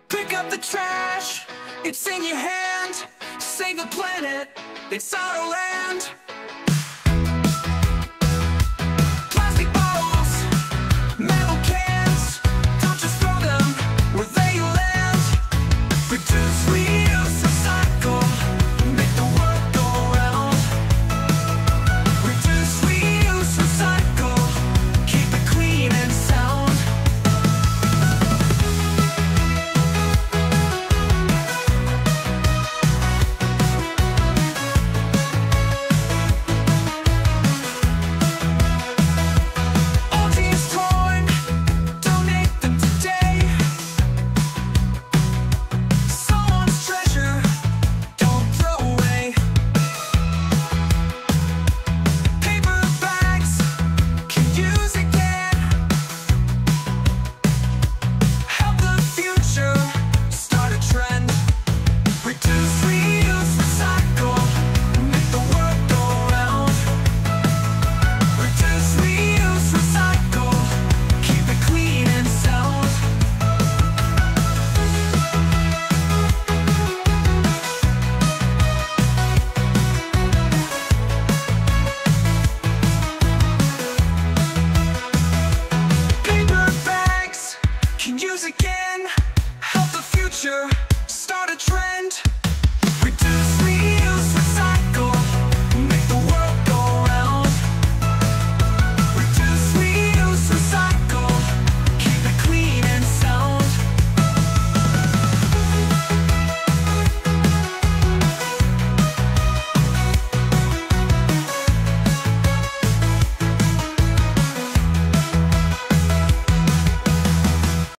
Pick up the trash, it's in your hand. Save the planet, it's our land. Plastic bottles, metal cans, don't just throw them where they land. Reduce, reuse, recycle, make the world go round. Reduce, reuse, recycle, keep it clean and sound. All these torn, donate them today. Someone's treasure, don't throw away. Paper bags, can use again. Help the future, start a trend. Reduce, reuse, recycle, make the world go round. Reduce, reuse, recycle, keep it clean and sound. Paper bags, can use again. Help the future,